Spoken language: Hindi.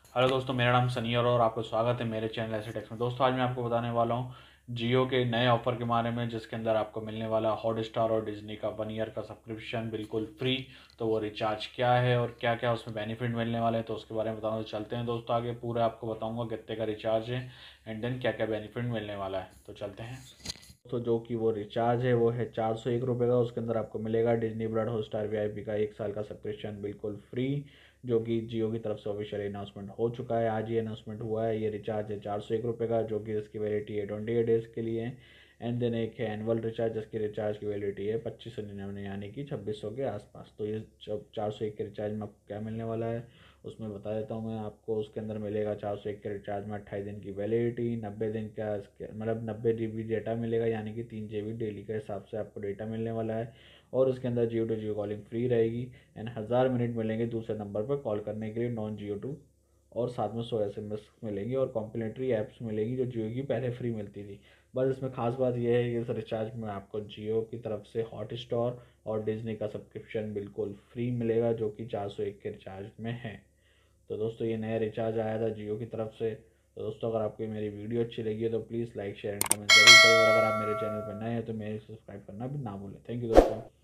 हेलो दोस्तों, मेरा नाम सनी और आपका स्वागत है मेरे चैनल ऐसे टेक्स में। दोस्तों आज मैं आपको बताने वाला हूँ जियो के नए ऑफ़र के बारे में, जिसके अंदर आपको मिलने वाला हॉटस्टार और डिज्नी का 1 ईयर का सब्सक्रिप्शन बिल्कुल फ्री। तो वो रिचार्ज क्या है और क्या क्या उसमें बेनिफिट मिलने वाले हैं, तो उसके बारे में बताऊँगा। तो चलते हैं दोस्तों, आगे पूरा आपको बताऊँगा कितने का रिचार्ज है एंड देन क्या क्या बेनिफिट मिलने वाला है। तो चलते हैं। तो जो कि वो रिचार्ज है वो है 401 रुपये का। उसके अंदर आपको मिलेगा डिज्नी ब्लड हॉटस्टार वीआईपी का 1 साल का सब्सक्रिप्शन बिल्कुल फ्री, जो कि जियो की तरफ से ऑफिशियल अनाउंसमेंट हो चुका है। आज ही अनाउंसमेंट हुआ है। ये रिचार्ज है 401 रुपये का, जो कि इसकी वैलिडिटी है 28 डेज़ के लिए। एंड देन एक है एनुअल रिचार्ज, जिसकी रिचार्ज की वैलिडिटी है 2599 यानी कि 2600 के आसपास। तो ये जब 401 के रिचार्ज में आपको क्या मिलने वाला है उसमें बता देता हूँ मैं आपको। उसके अंदर मिलेगा 401 के रिचार्ज में 28 दिन की वैलिडिटी, 90 दिन का मतलब 90 GB डेटा मिलेगा, यानी कि 3 GB डेली के हिसाब से आपको डेटा मिलने वाला है। और उसके अंदर Jio to Jio calling free रहेगी एंड 1000 मिनट मिलेंगे दूसरे नंबर पर कॉल करने के लिए नॉन जियो टू। और साथ में 100 SMS मिलेंगी और कॉम्प्लीमेंट्री ऐप्स मिलेंगी जो जियो की पहले फ्री मिलती थी। बस इसमें खास बात यह है कि इस रिचार्ज में आपको जियो की तरफ से हॉटस्टार और डिज्नी का सब्सक्रिप्शन बिल्कुल फ्री मिलेगा, जो कि 401 के रिचार्ज में है। तो दोस्तों ये नया रिचार्ज आया था जियो की तरफ से। तो दोस्तों अगर आपको मेरी वीडियो अच्छी लगी है तो please like share and comment जरूर करें, और अगर आप मेरे चैनल पर नए हैं तो मेरे सब्सक्राइब करना भी ना भूलें। थैंक यू दोस्तों।